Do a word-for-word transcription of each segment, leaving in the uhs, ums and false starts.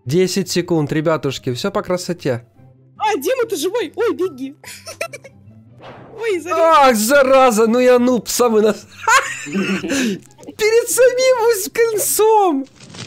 десять секунд, ребятушки, все по красоте. А, Дима, ты живой! Ой, беги! Ой, зарез... Ах, зараза, ну я нуб, самый нас... Перед самим концом!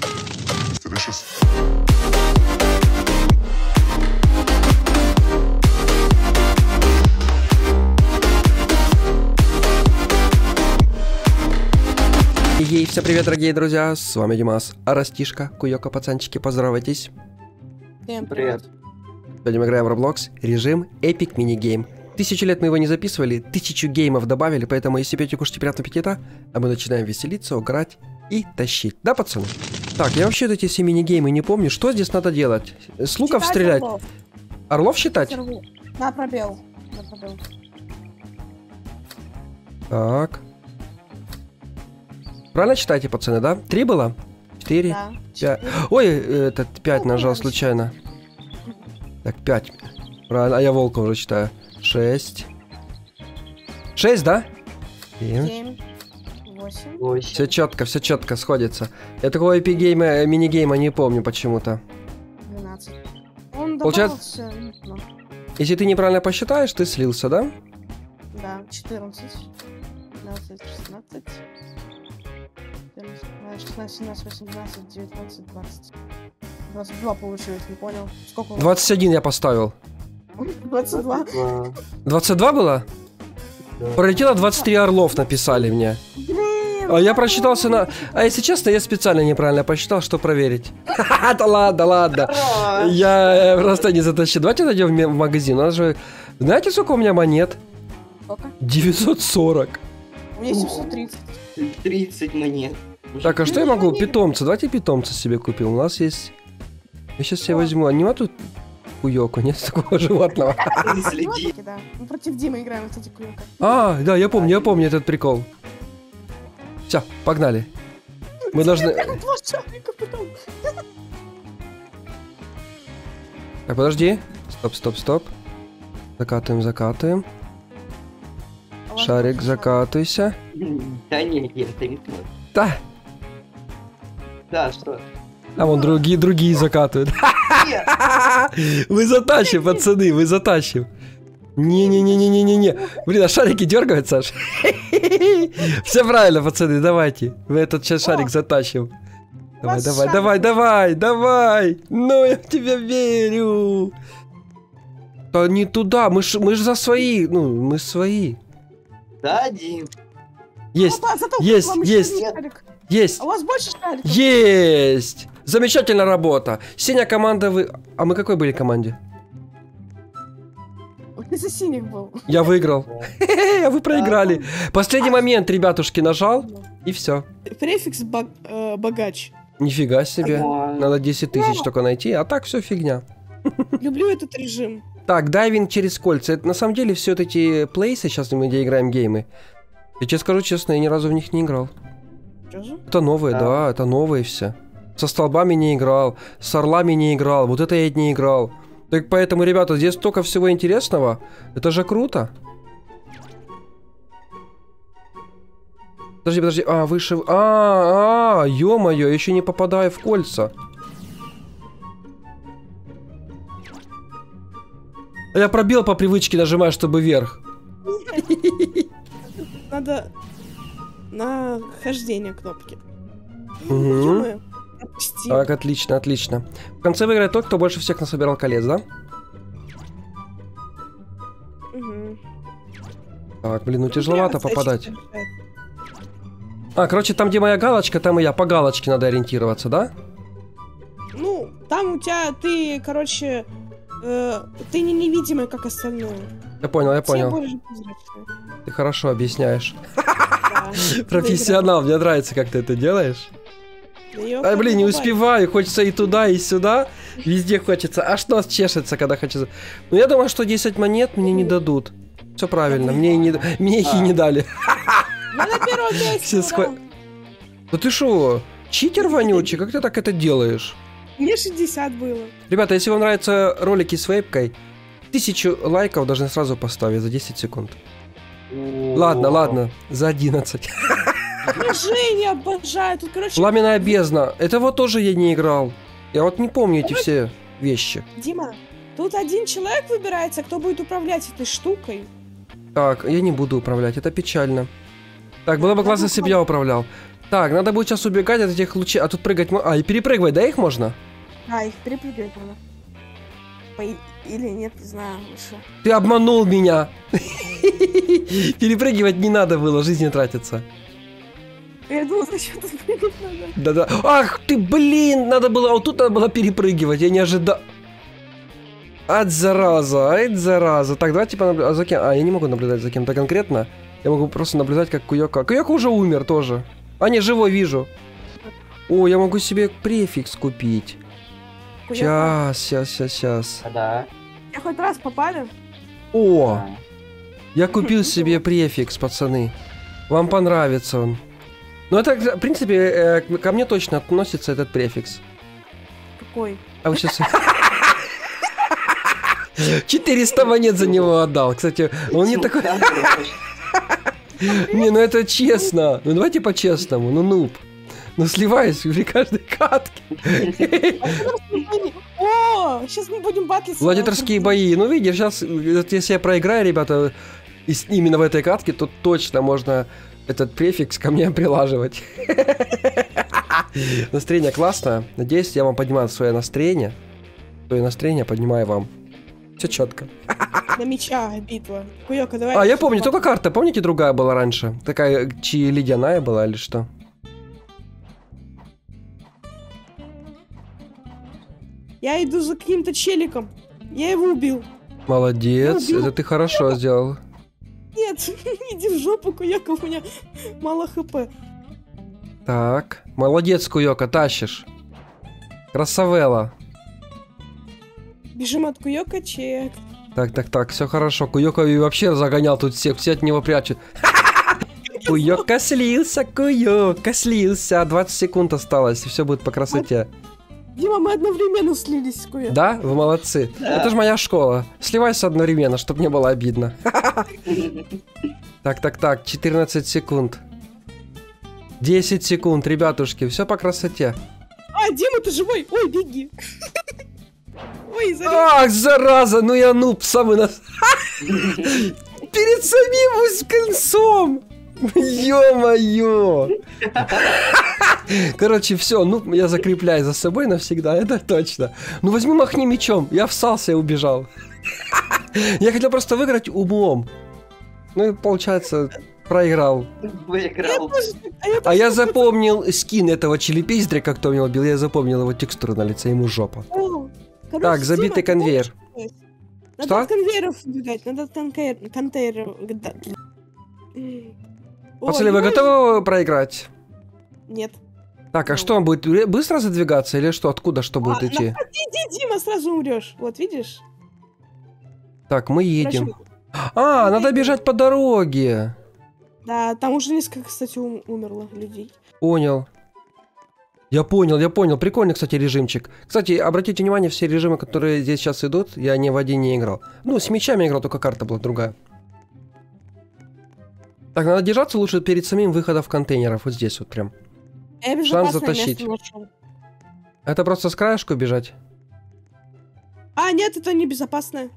Ей, всем привет, дорогие друзья, с вами Димас, Растишка, Куёка, пацанчики, поздоровайтесь. Всем привет. Сегодня мы играем в Roblox, режим Epic Minigame. Тысячу лет мы его не записывали, тысячу геймов добавили, поэтому если пьете, кушайте, приятного аппетита, а мы начинаем веселиться, играть и тащить. Да, пацаны? Так, я вообще эти все мини-геймы не помню, что здесь надо делать? С луков Считать стрелять? Орлов. Орлов считать? На пробел. На пробел. Так. Правильно читаете, пацаны, да? Три было? Четыре? Да. Пять. Ой, этот пять Ну, нажал конечно. случайно. Так, пять. Правильно, а я волка уже читаю. Шесть. Шесть, да? Семь. Семь. Восемь. Все четко, все четко сходится. Я такого эпигейма, мини-гейма не помню почему-то. Двенадцать. Он Получается- добавился, ну, Если ты неправильно посчитаешь, ты слился, да? да, четырнадцать. пятнадцать, шестнадцать. шестнадцать, семнадцать, восемнадцать, девятнадцать, двадцать. двадцать два получилось, не понял. Сколько у вас? двадцать один я поставил. двадцать два. двадцать два было? Пролетело двадцать три орлов, написали мне. Блин, А я просчитался на... А если честно, я специально неправильно посчитал, что проверить. Ха-ха, да ладно, ладно. Я просто не затащил. Давайте зайдем в ме- в магазин. У нас же... Знаете, сколько у меня монет? Сколько? девятьсот сорок. У меня семьсот тридцать. тридцать монет. Так, а что я могу? Питомца. Давайте питомца себе купим. У нас есть... Я сейчас себе возьму. А нема тут Куёку? Нет такого животного? Следи. Да. Мы против Димы играем, кстати, Куёка. А, да, я помню, я помню этот прикол. Все, погнали. Мы должны... Прям два шарика потом. Так, подожди. Стоп, стоп, стоп. Закатываем, закатываем. А у вас Шарик, больше закатывайся. Да нет, нет, это не то. Да. Да, что? А вон другие, другие закатывают. Вы затащим, пацаны, вы затащим. Не-не-не-не-не-не-не. Блин, а шарики дергаются аж. Все правильно, пацаны, давайте. Мы этот сейчас шарик затащим. Давай, Вас давай, шарик. давай, давай, давай. Ну, я в тебя верю. Да не туда, мы ж, мы ж за свои, ну, мы свои. Да, Дим. Есть, Опа, зато есть, вам еще есть. шарик. есть. А у вас больше шариков? Есть! Замечательная работа. Синяя команда вы... А мы какой были команде? Ты за синих был. Я выиграл. А вы проиграли. Последний момент, ребятушки, нажал. И все. Префикс баг- э, богач. Нифига себе. Нормально. Надо десять тысяч только найти. А так все фигня. Люблю этот режим. Так, дайвинг через кольца. Это на самом деле все вот эти плейсы, сейчас мы где играем геймы. Я тебе скажу честно, я ни разу в них не играл. Чё же? Это новые, да, Да. это новые все. Со столбами не играл, с орлами не играл, вот это я не играл. Так поэтому, ребята, здесь столько всего интересного. Это же круто. Подожди, подожди, а, выше... А, а, ё-моё, еще не попадаю в кольца. А я пробел по привычке нажимаю, чтобы вверх. Надо на хождение кнопки. Мгм. Ё-моё, пропустил. Так, отлично, отлично. В конце выиграет тот, кто больше всех насобирал колец, да? Мгм. Так, блин, ну Ну, тяжеловато прямо попадать. зайчик мешает. А, короче, там, где моя галочка, там и я. По галочке надо ориентироваться, да? Ну, там у тебя, ты, короче, э, ты не невидимый, как остальные. Я понял, я Все понял. больше прозрачные. Ты хорошо объясняешь. Да. Профессионал, мне нравится, как ты это делаешь. Её Ай, блин, не как бы успеваю. Хочется и туда, и сюда. Везде хочется. Аж нос чешется, когда хочется. Ну, я думаю, что десять монет мне не дадут. Все правильно, мне, и не... мне их и не дали. Я на первом месте. Все ура. сход... Ну ты шо, читер вонючий? Как ты так это делаешь? Мне шестьдесят было. Ребята, если вам нравятся ролики с вейпкой, тысячу лайков должны сразу поставить за десять секунд. Ладно, ладно, за одиннадцать. Женя обожаю. Тут, короче, Пламенная бездна. Это вот тоже я не играл. Я вот не помню эти все вещи. Дима, тут один человек выбирается, кто будет управлять этой штукой. Так, я не буду управлять, это печально. Так, было бы классно, если бы я управлял. Так, надо будет сейчас убегать от этих лучей. А тут прыгать... А, и перепрыгивать, да, их можно? А, их перепрыгивать можно. По- Или нет, не знаю, лучше. Ты обманул меня. Перепрыгивать не надо было, жизнь не тратится. Я думала, зачем тут прыгать надо? Да-да. Ах ты, блин, надо было... Вот тут надо было перепрыгивать, я не ожидал. Ать зараза, ать зараза. Так, давайте понаблюдаем. А, за кем? А, я не могу наблюдать за кем-то конкретно. Я могу просто наблюдать, как Куёка... Куёка уже умер тоже. А, не, живой вижу. О, я могу себе префикс купить. Куёка. Сейчас, сейчас, сейчас, сейчас. Да. Я хоть раз попали? О, я купил себе префикс, пацаны. Вам понравится он. Ну, это, в принципе, э, ко мне точно относится этот префикс. Какой? А вы сейчас... четыреста монет за него отдал. Кстати, он не такой... Не, ну это честно. Ну давайте по-честному. Ну, нуб. Ну, сливаюсь при каждой катке. О, сейчас мы будем батлиться. Гладиаторские бои. Ну, видишь, сейчас, если я проиграю, ребята, именно в этой катке, то точно можно этот префикс ко мне прилаживать. Настроение классное. Надеюсь, я вам поднимаю свое настроение. Свое настроение поднимаю вам. Все четко. На меча битва. Куёка, давай. А, я помню, только карта, помните, другая была раньше? Такая, чи ледяная была или что? Я иду за каким-то челиком. Я его убил. Молодец, Я убил. это ты хорошо сделал. Нет, иди в жопу, Куёка, у меня мало хп. Так, молодец, Куёка, тащишь. Красавелла. Бежим от Куёка, чек. Так, так, так, все хорошо. Куёка и вообще загонял тут всех, все от него прячут. Куёка слился, Куёка слился. двадцать секунд осталось, и все будет по красоте. Дима, мы одновременно слились с Куёкой. Да? Вы молодцы. Да. Это же моя школа. Сливайся одновременно, чтобы не было обидно. Так, так, так, четырнадцать секунд. десять секунд, ребятушки, все по красоте. А, Дима, ты живой? Ой, беги. Ой, зарез. Ах, зараза, ну я нуб самый нас... Перед самим концом! Ё-моё! Короче, все, ну я закрепляю за собой навсегда, это точно. Ну возьми, махни мечом, я всался и убежал. Я хотел просто выиграть умом. Ну и получается, проиграл. Выиграл. А я, А я запомнил скин этого челепиздря, как кто меня убил, я запомнил его текстуру на лице, ему жопа. О, короче, Так, забитый Дима, конвейер. Надо Что? от конвейеров убегать, надо от конвейер, контейнеров. да. О, Пацаны, вы Дима, готовы проиграть? Нет. Так, а Ну. что, он будет ре- быстро задвигаться или что? Откуда что будет А, идти? на- Иди, Дима, сразу умрешь. Вот, видишь? Так, мы едем. Короче, А, надо бежать по дороге. да, там уже несколько, кстати, ум- умерло людей. Понял. Я понял, я понял. Прикольный, кстати, режимчик. Кстати, обратите внимание, все режимы, которые здесь сейчас идут, я ни в один не играл. Ну, с мечами играл, только карта была другая. Так, надо держаться лучше перед самим выходом в контейнеров. Вот здесь вот прям. Я безопасное затащить. место нашел. Это просто с краешку бежать? А, нет, это не безопасное.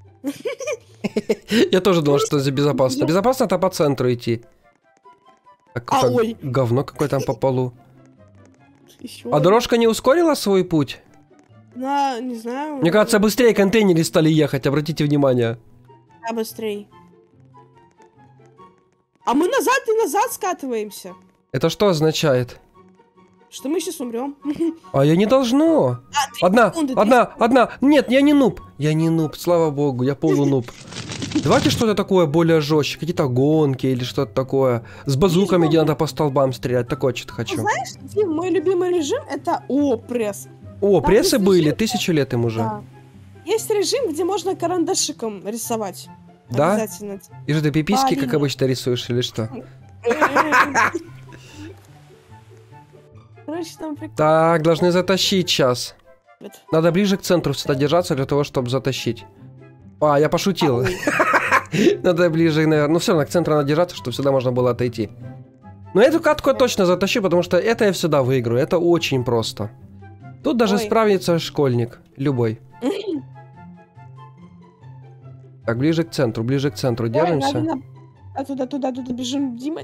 Я тоже думал, что это безопасно. Безопасно это по центру идти. Так, А, так, ой. говно какое там по полу. Еще. А дорожка не ускорила свой путь? На, не знаю. Мне кажется, быстрее контейнеры стали ехать, обратите внимание. Да, быстрей. А мы назад и назад скатываемся. Это что означает? Что мы сейчас умрем. А я не должно. Одна, секунды, три одна, одна. Нет, я не нуб. Я не нуб, слава богу, я полунуб. Давайте что-то такое более жестче. Какие-то гонки или что-то такое. С базуками, где надо по столбам стрелять. Такое что-то хочу. Знаешь, Дим, мой любимый режим это О, пресс. О, там прессы есть были, режим- тысячу лет им уже. Да. Есть режим, где можно карандашиком рисовать. Да? Обязательно. И что, ты пиписки, как Парень. обычно, рисуешь или что? Короче, там прикольно. Так, должны затащить сейчас. Надо ближе к центру всегда держаться для того, чтобы затащить. А, я пошутил. Надо ближе, наверное. Ну все равно к центру надо держаться, чтобы всегда можно было отойти. Но эту катку я точно затащу, потому что это я всегда выиграю. Это очень просто. Тут даже Ой. справится школьник. Любой. Так, ближе к центру, ближе к центру. Ой, Держимся. надо на- А туда, туда, туда бежим, Дима.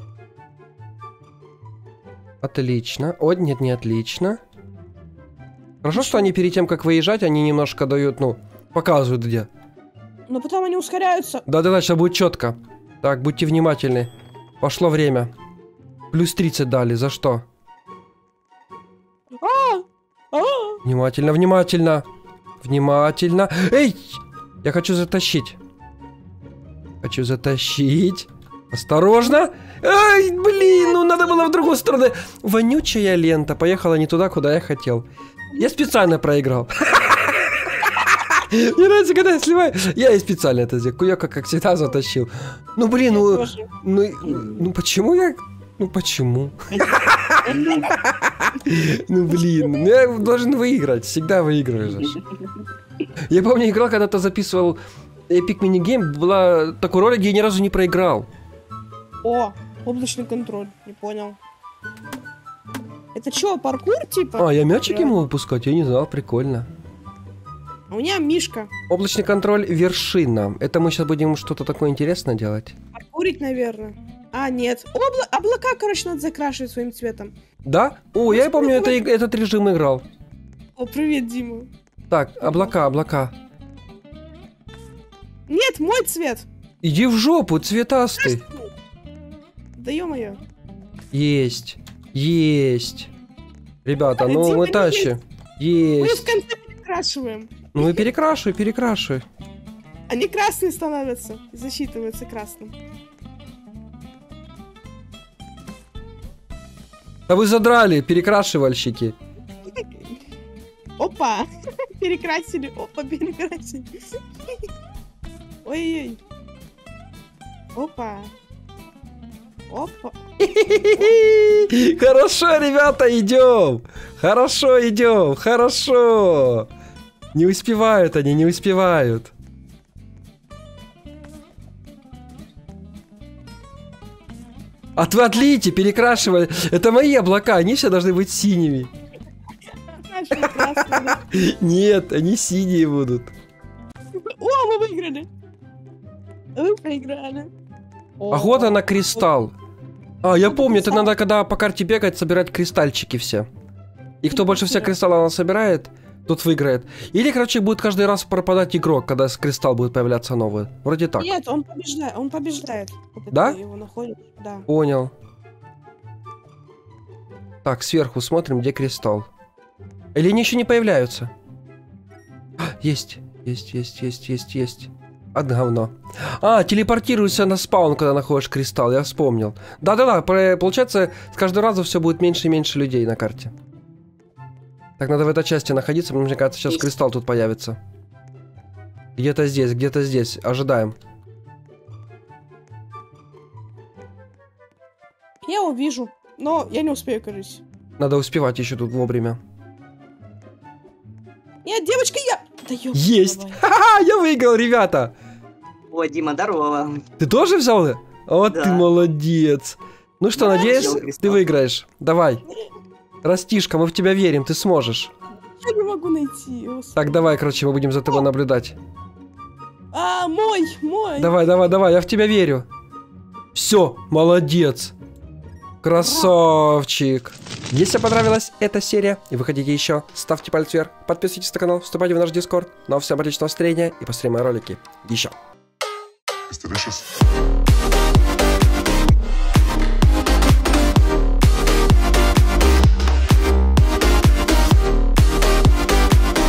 Отлично. О, нет, не отлично. Хорошо, что они перед тем, как выезжать, они немножко дают, ну, показывают где. Но потом они ускоряются. Да-да-да, сейчас будет четко. Так, будьте внимательны. Пошло время. Плюс тридцать дали. За что? А! А! Внимательно, внимательно. Внимательно. Эй! Я хочу затащить. Хочу затащить. Осторожно. Ай, блин, ну надо было в другую сторону. Вонючая лента. Поехала не туда, куда я хотел. Я специально проиграл. Мне нравится, когда я сливаю. Я и специально это сделал. Куёка, как всегда, затащил. Ну, блин, ну... Тоже. Ну, ну почему я... Ну, почему? Ну, блин, ну, я должен выиграть. Всегда выигрываешь. Я помню, играл, когда-то записывал Epic Mini Game. Была такой ролик, где я ни разу не проиграл. О, облачный контроль. Не понял. Это что, паркур типа? А, я мячики могу выпускать? Я не знал, прикольно. А у меня Мишка. Облачный контроль вершина. Это мы сейчас будем что-то такое интересное делать. Паркурить, наверное. А, нет. Обла- облака, короче, надо закрашивать своим цветом. Да? О, я помню, это, этот режим играл. О, привет, Дима. Так, облака, облака. Нет, мой цвет. Иди в жопу, цветастый. Да ё-моё. Есть, есть. Ребята, А, ну Дима, мы не тащим. Мы в Есть. конце перекрашиваем. Ну и перекрашивай, перекрашивай. Они красные становятся. И засчитываются красным. Да вы задрали, перекрашивальщики. Опа! Перекрасили. Опа, перекрасили. Ой-ой. Опа. Опа. Хорошо, ребята, идем. Хорошо, идем. Хорошо. Не успевают они, не успевают. Отводлите, перекрашивай. Это мои облака, они все должны быть синими. Наши красные. Нет, они синие будут. О, мы выиграли. Вы проиграли. Охота на кристалл. А, я помню, это надо, когда по карте бегать, собирать кристальчики все. И кто больше всех кристаллов собирает, тот выиграет. Или, короче, будет каждый раз пропадать игрок, когда с кристалл будет появляться новый. Вроде так. Нет, он побеждает. Он побеждает. Вот Да? ты его находишь. Да. Понял. Так, сверху смотрим, где кристалл. Или они еще не появляются? А, есть, есть, есть, есть, есть, есть. От говно. А, телепортируйся на спаун, когда находишь кристалл, я вспомнил. Да-да-да, получается, с каждого раза все будет меньше и меньше людей на карте. Так, надо в этой части находиться, мне кажется, сейчас кристалл тут появится. Где-то здесь, где-то здесь, ожидаем. Я его вижу, но я не успею, кажется. Надо успевать еще тут вовремя. Нет, девочка, я... Да ёб Есть! давай. Ха-ха, я выиграл, ребята! О, Дима, здорово. Ты тоже взял? Вот Да. ты молодец. Ну что, Да, надеюсь, взял ты кристалл. выиграешь. Давай. Растишка, мы в тебя верим, ты сможешь. Я не могу найти. Господи. Так, давай, короче, мы будем за тобой наблюдать. А, мой, мой. Давай, давай, давай, я в тебя верю. Все, молодец. Красавчик. Если понравилась эта серия и вы хотите еще, ставьте палец вверх, подписывайтесь на канал, вступайте в наш дискорд. Ну а всем отличного настроения и посмотрим мои ролики еще. It's delicious.